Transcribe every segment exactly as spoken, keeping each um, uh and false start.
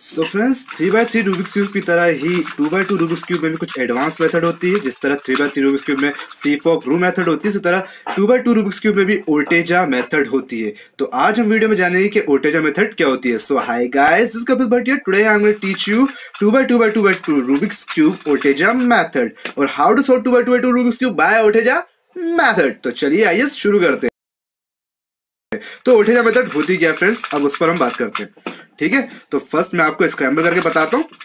So friends, three by three Rubik's cube की तरह ही two by two Rubik's cube में भी कुछ एडवांस मेथड होती है। जिस तरह three by three Rubik's cube में सीफॉक रू मेथड होती है, उसी तरह two by two Rubik's cube में भी ओर्टेजा मेथड होती है। तो आज हम वीडियो में जानेंगे कि ओर्टेजा मेथड क्या होती है। So hi guys, this is Kapil Bhatia. Today I am going to teach you two by two by two by two Rubik's cube Ortega method और how to solve two by two by two Rubik's cube by Ortega method. तो चलिए आइए शुरू करते हैं। तो ओर्टेजा method होती क्या है फ्रेंड्स, अब उस पर हम बात करते हैं। ठीक है, तो फर्स्ट मैं आपको स्क्रैम्बल करके बताता हूं।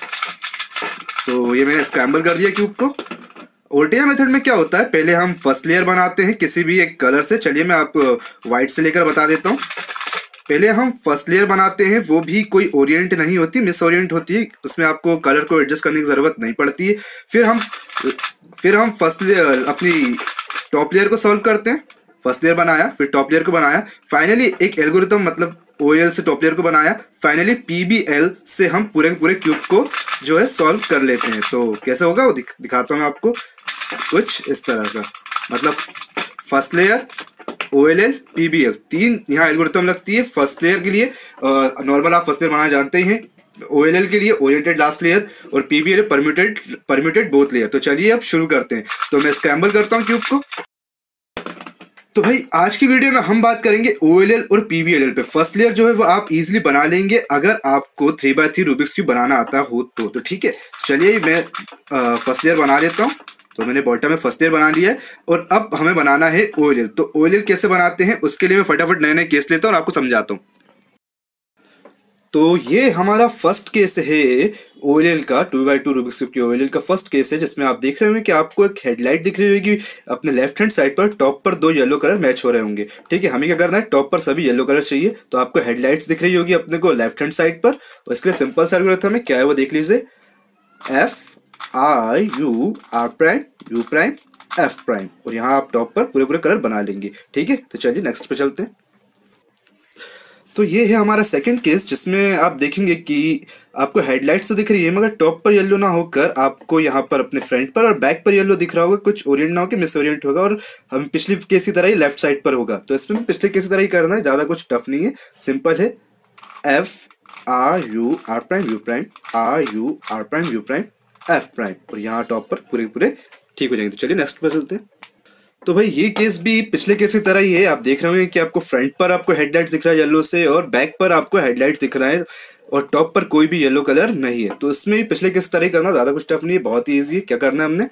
तो ये मैंने स्क्रैम्बल कर दिया क्यूब को। ओर्टेजा मेथड में क्या होता है, पहले हम फर्स्ट लेयर बनाते हैं किसी भी एक कलर से। चलिए मैं आपको व्हाइट से लेकर बता देता हूं। पहले हम फर्स्ट लेयर बनाते हैं, वो भी कोई ओरिएंट नहीं होती, मिस ओरिएंट होती है। उसमें आपको कलर को एडजस्ट करने की जरूरत नहीं पड़ती है। फिर हम फिर हम फर्स्ट लेयर अपनी टॉप लेयर को सॉल्व करते हैं। फर्स्ट लेयर बनाया, फिर टॉप लेयर को बनाया, फाइनली एक एल्गोरिथम मतलब ओएल से टॉप लेयर को बनाया, फाइनली पीबीएल से हम पूरे पूरे क्यूब को जो है सॉल्व कर लेते हैं। तो कैसे होगा वो दिख, दिखाता हूं मैं आपको कुछ इस तरह का। मतलब फर्स्ट लेयर ओएलएल पीबीएल, तीन यहाँ एल्गोरिथम लगती है। फर्स्ट लेयर के लिए नॉर्मल आप फर्स्ट लेयर बनाना जानते ही हैं, ओएलएल के लिए ओरिएंटेड लास्ट लेयर और PBL permuted permuted both layer. तो चलिए अब शुरू करते हैं। तो मैं स्क्रैम्बल करता हूँ क्यूब को। तो भाई आज की वीडियो में हम बात करेंगे ओएलएल और पीबीएल पे। फर्स्ट लेयर जो है वो आप इजीली बना लेंगे अगर आपको three by three Rubik's cube बनाना आता हो तो तो ठीक है, चलिए मैं फर्स्ट लेयर बना लेता हूँ। तो मैंने बॉटम में फर्स्ट लेयर बना लिया है और अब हमें बनाना है ओएलएल। तो ओएलएल कैसे बनाते हैं उसके लिए मैं फटाफट नए नए केस लेता हूँ और आपको समझाता हूँ। तो ये हमारा फर्स्ट केस है ओएलएल का, two by two Rubik's cube की ओएलएल का फर्स्ट केस है, जिसमें आप देख रहे होंगे कि आपको एक हेडलाइट दिख रही होगी अपने लेफ्ट हैंड साइड पर। टॉप पर दो येलो कलर मैच हो रहे होंगे। ठीक है, हमें क्या करना है, टॉप पर सभी येलो कलर चाहिए। तो आपको हेडलाइट्स दिख रही होगी अपने को लेफ्ट हैंड साइड पर, और इसके लिए सिंपल सा एल्गोरिथम है, क्या है वो देख लीजिए। F I U R prime U prime F prime, और यहाँ आप टॉप पर पूरे पूरे कलर बना लेंगे। ठीक है, तो चलिए नेक्स्ट पे चलते हैं। तो ये है हमारा सेकंड केस, जिसमें आप देखेंगे कि आपको हेडलाइट्स तो दिख रही है मगर टॉप पर येलो ना होकर आपको यहाँ पर अपने फ्रंट पर और बैक पर येलो दिख रहा होगा। कुछ ओरिएंट ना होकर मिस ओरिएंट होगा और हम पिछले केस की तरह ही लेफ्ट साइड पर होगा। तो इसमें पिछले केस की तरह ही करना है, ज्यादा कुछ टफ नहीं है, सिंपल है। F R U R prime U prime R U R prime U prime F prime, और यहाँ टॉप पर पूरे पूरे ठीक हो जाएंगे। तो चलिए नेक्स्ट पर चलते हैं। तो भाई ये केस भी पिछले केस की तरह ही है। आप देख रहे होंगे कि आपको फ्रंट पर आपको हेडलाइट्स दिख रहा है येलो से, और बैक पर आपको हेडलाइट्स दिख रहा है, और टॉप पर कोई भी येलो कलर नहीं है। तो इसमें भी पिछले केस की तरह ही करना, ज्यादा कुछ टफ नहीं है, बहुत ही ईजी है। क्या करना है हमने,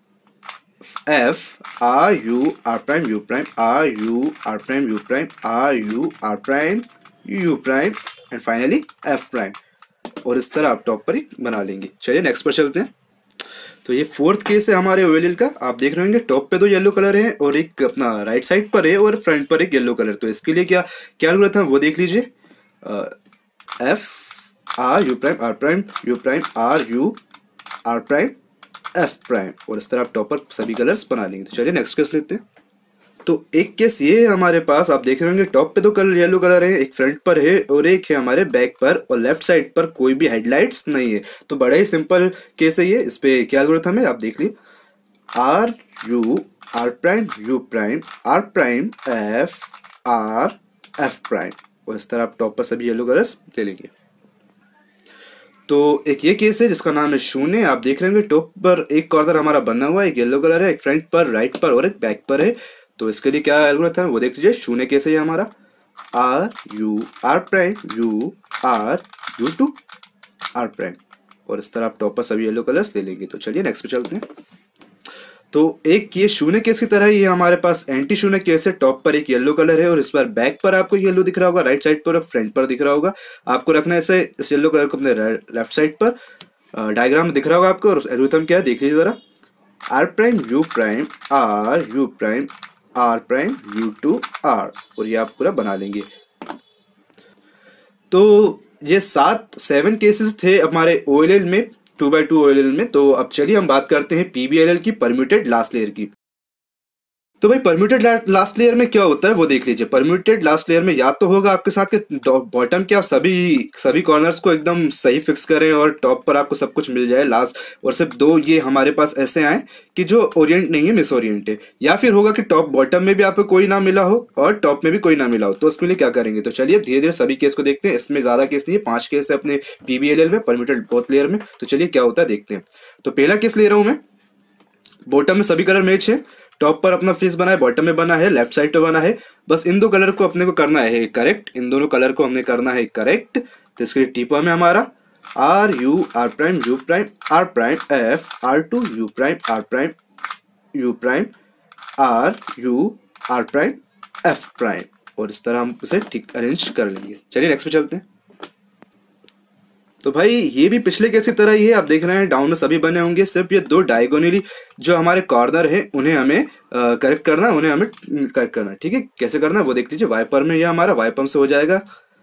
F R U R prime U prime R U R prime U prime R U R prime U prime and finally F prime, और इस तरह आप टॉप पर ही बना लेंगे। चलिए नेक्स्ट पर चलते हैं। तो ये फोर्थ केस है हमारे ओएलएल का। आप देख रहे होंगे टॉप पे दो येलो कलर है और एक अपना राइट साइड पर है और फ्रंट पर एक येलो कलर। तो इसके लिए क्या क्या जरूरत है वो देख लीजिए। F R U prime R prime U prime R U R prime F prime, और इस तरह आप टॉप पर सभी कलर्स बना लेंगे। तो चलिए नेक्स्ट केस लेते हैं। तो एक केस ये है हमारे पास, आप देख रहे होंगे टॉप पे दो कलर येलो कलर है, एक फ्रंट पर है और एक है हमारे बैक पर, और लेफ्ट साइड पर कोई भी हेडलाइट्स नहीं है। तो बड़ा ही सिंपल केस है ये। इस पे क्या एल्गोरिथम है आप देख लीजिए। R U R prime U prime R prime F R F prime, और इस तरह आप टॉप पर सभी येलो कलर्स ले लेंगे। तो एक ये केस है जिसका नाम है शून्य। आप देख रहे होंगे टॉप पर एक कॉर्नर हमारा बना हुआ है, एक येलो कलर है, एक फ्रंट पर, राइट पर और एक बैक पर है। तो इसके लिए क्या एल्गोरिथम है वो देख लीजिए। शून्य कैसे है हमारा, R U R prime U R U two R prime, और इस तरह आप टॉप पर सभी येलो कलर्स ले लेंगे। तो चलिए नेक्स्ट पे चलते हैं। तो एक ये शून्य केस की तरह ही है हमारे पास एंटी शून्य केस है। टॉप पर एक येलो कलर है और इस बार बैक पर आपको येलो दिख रहा होगा, राइट साइड पर और फ्रंट पर दिख रहा होगा। आपको रखना है ऐसे इस येलो कलर को अपने लेफ्ट साइड पर। डायग्राम दिख रहा होगा आपको, और एल्गोरिथम क्या है देख लीजिए जरा। R prime U prime R U prime R prime U two R, और ये आप पूरा बना लेंगे। तो ये सात सेवन केसेस थे हमारे ओएलएल में, टू बाई टू ओएलएल में। तो अब चलिए हम बात करते हैं पीबीएलएल की, परम्यूटेड लास्ट लेयर की। तो भाई परम्यूटेड लास्ट लेयर में क्या होता है वो देख लीजिए। परम्यूटेड लास्ट लेयर में या तो होगा आपके साथ के बॉटम के आप सभी सभी कॉर्नर्स को एकदम सही फिक्स करें और टॉप पर आपको सब कुछ मिल जाए लास्ट, और सिर्फ दो ये हमारे पास ऐसे आए कि जो ओरिएंट नहीं है, मिस ओरिएंट है। या फिर होगा कि टॉप बॉटम में भी आपको कोई ना मिला हो और टॉप में भी कोई ना मिला हो। तो उसके लिए क्या करेंगे, तो चलिए धीरे धीरे सभी केस को देखते हैं। इसमें ज्यादा केस नहीं है, पांच केस है अपने पीबीएलएल में, परम्यूटेड बोथ लेयर में। तो चलिए क्या होता है देखते हैं। तो पहला केस ले रहा हूं मैं, बॉटम में सभी कलर मैच है, टॉप पर अपना फेस बना है, बॉटम में बना है, लेफ्ट साइड पे बना है। बस इन दो कलर को अपने को करना है करेक्ट, इन दोनों कलर को हमने करना है करेक्ट। तो इसके लिए टीपा में हमारा R U R prime U prime R prime F R two U prime R prime U prime R U R prime F prime, और इस तरह हम उसे ठीक अरेंज कर लेंगे। चलिए नेक्स्ट पे चलते हैं। तो भाई ये भी पिछले केस की तरह ही है, आप देख रहे हैं डाउन में सभी बने होंगे, सिर्फ ये दो डायगोनली जो हमारे कॉर्नर है उन्हें हमें करेक्ट करना है, उन्हें हमें करेक्ट करना है। ठीक है, कैसे करना है वो देख लीजिए। वाइपर में ये हमारा वाइपर से हो जाएगा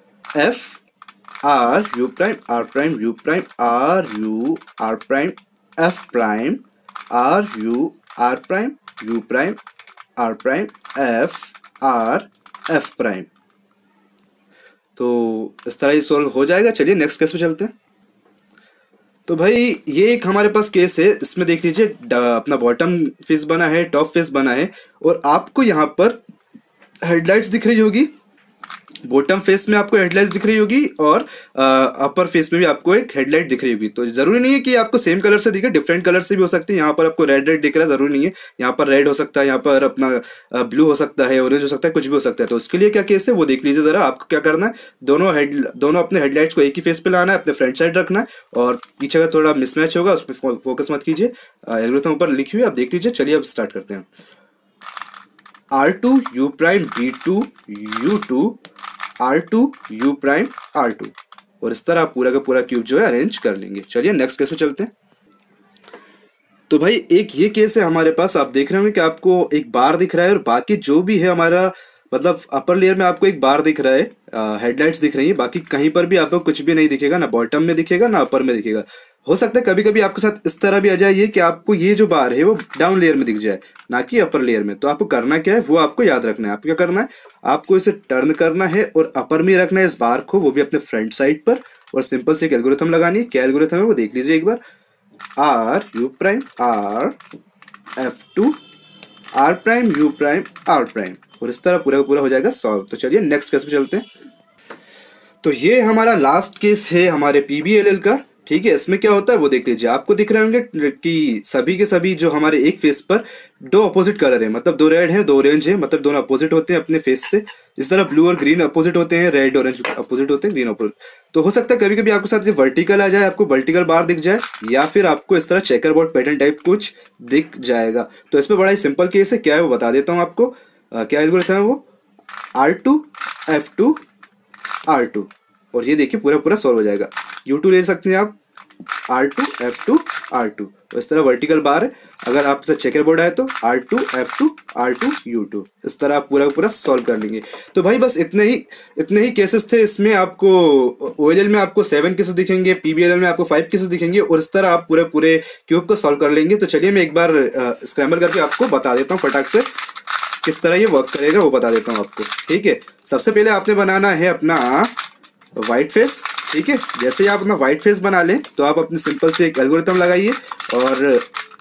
F R U prime R prime U prime R U R prime F prime R U R prime U prime R prime F R F prime. तो इस तरह ही सोल्व हो जाएगा। चलिए नेक्स्ट केस पे चलते हैं। तो भाई ये एक हमारे पास केस है, इसमें देख लीजिए अपना बॉटम फेस बना है, टॉप फेस बना है, और आपको यहाँ पर हेडलाइट्स दिख रही होगी। बॉटम फेस में आपको हेडलाइट्स दिख रही होगी और अपर फेस में भी आपको एक हेडलाइट दिख रही होगी। तो जरूरी नहीं है कि आपको सेम कलर से दिखे, डिफरेंट कलर से भी हो सकती है। यहाँ पर आपको रेड रेड दिख रहा है, जरूरी नहीं है। यहाँ पर रेड हो सकता है, यहाँ पर अपना ब्लू हो सकता है, ऑरेंज हो सकता है, कुछ भी हो सकता है। तो उसके लिए क्या केस है वो देख लीजिए जरा। आपको क्या करना है, दोनों हेड दोनों अपने हेडलाइट्स को एक ही फेस पे लाना है, अपने फ्रंट साइड रखना है, और पीछे का थोड़ा मिसमैच होगा उस पर फोकस मत कीजिए। एल्गोरिथम ऊपर लिखी हुई है, आप देख लीजिए। चलिए अब स्टार्ट करते हैं। R two U prime B two U two R two U prime R two, और इस तरह आप पूरा का पूरा क्यूब जो है अरेंज कर लेंगे। चलिए नेक्स्ट केस पे चलते हैं। तो भाई एक ये केस है हमारे पास, आप देख रहे होंगे कि आपको एक बार दिख रहा है और बाकी जो भी है हमारा मतलब अपर लेयर में आपको एक बार दिख रहा है, हेडलाइट्स दिख रही है, बाकी कहीं पर भी आपको कुछ भी नहीं दिखेगा, ना बॉटम में दिखेगा ना अपर में दिखेगा। हो सकता है कभी कभी आपके साथ इस तरह भी आ जाए ये कि आपको ये जो बार है वो डाउन लेयर में दिख जाए, ना कि अपर लेयर में। तो आपको करना क्या है वो आपको याद रखना है। आपको क्या करना है, आपको इसे टर्न करना है और अपर में रखना है इस बार को, वो भी अपने फ्रंट साइड पर, और सिंपल से एक एल्गोरिथम लगानी है। क्या एल्गोरिथम है वो देख लीजिए एक बार। R U prime R F two R prime U prime R prime, और इस तरह पूरा पूरा हो जाएगा सॉल्व। तो चलिए नेक्स्ट केस पे चलते हैं। तो ये हमारा लास्ट केस है हमारे पीबीएलएल का। ठीक है, इसमें क्या होता है वो देख लीजिए। आपको दिख रहे होंगे कि सभी के सभी जो हमारे एक फेस पर दो अपोजिट कलर है, मतलब दो रेड है दो ऑरेंज है, मतलब दोनों अपोजिट होते हैं अपने फेस से। इस तरह ब्लू और ग्रीन अपोजिट होते हैं, रेड ऑरेंज अपोजिट होते हैं, ग्रीन अपोजिट। तो हो सकता है कभी कभी आपके साथ ये वर्टिकल आ जाए, आपको वर्टिकल बार दिख जाए, या फिर आपको इस तरह चेकर बोर्ड पैटर्न टाइप कुछ दिख जाएगा। तो इसमें बड़ा ही सिंपल केस है, क्या है वो बता देता हूँ आपको। आ, क्या एल्गोरिथम है वो, R two F two R two, और ये देखिए पूरा पूरा सॉल्व हो जाएगा। यू टू ले सकते हैं आप, R two F two R two, तो इस तरह वर्टिकल बार है। अगर आपसे चेकर बोर्ड आए तो R two F two R two U two, इस तरह आप पूरा पूरा सॉल्व कर लेंगे। तो भाई बस इतने ही इतने ही केसेस थे। इसमें आपको ओएलएल में आपको सेवन केसेस दिखेंगे, पीबीएलएल में आपको फाइव केसेस दिखेंगे, और इस तरह आप पूरे पूरे क्यूब को सॉल्व कर लेंगे। तो चलिए मैं एक बार स्क्रैम्बल करके आपको बता देता हूँ फटाक से किस तरह ये वर्क करेगा, वो बता देता हूँ आपको। ठीक है, सबसे पहले आपने बनाना है अपना व्हाइट फेस। ठीक है, जैसे ही आप अपना व्हाइट फेस बना लें तो आप अपने सिंपल से एक एल्गोरिथम लगाइए और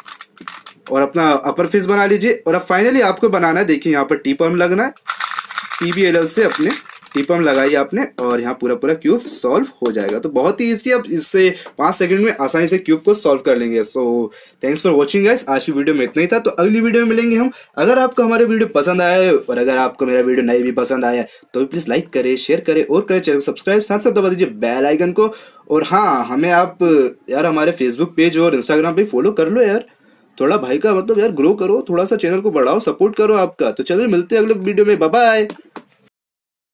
और अपना अपर फेस बना लीजिए। और अब फाइनली आपको बनाना है, देखिए यहाँ पर टी पम्प लगना है, पीबीएलएल से अपने टी पम्प लगाइए आपने, और यहाँ पूरा पूरा क्यूब सॉल्व हो जाएगा। तो बहुत ही ईजी, आप इससे पाँच सेकंड में आसानी से क्यूब को सॉल्व कर लेंगे। So thanks for watching guys, आज की वीडियो में इतना ही था। तो अगली वीडियो में मिलेंगे हम। अगर आपको हमारे वीडियो पसंद आया है और अगर आपको मेरा वीडियो नहीं भी पसंद आया तो प्लीज लाइक करें, शेयर करें और करें चैनल को सब्सक्राइब, साथ साथ दबा दीजिए बेल आइकन को। और हाँ, हमें आप यार हमारे फेसबुक पेज और इंस्टाग्राम पे फॉलो कर लो यार, थोड़ा भाई का मतलब यार ग्रो करो, थोड़ा सा चैनल को बढ़ाओ, सपोर्ट करो आपका। तो चलिए मिलते हैं अगले वीडियो में, बाय बाय।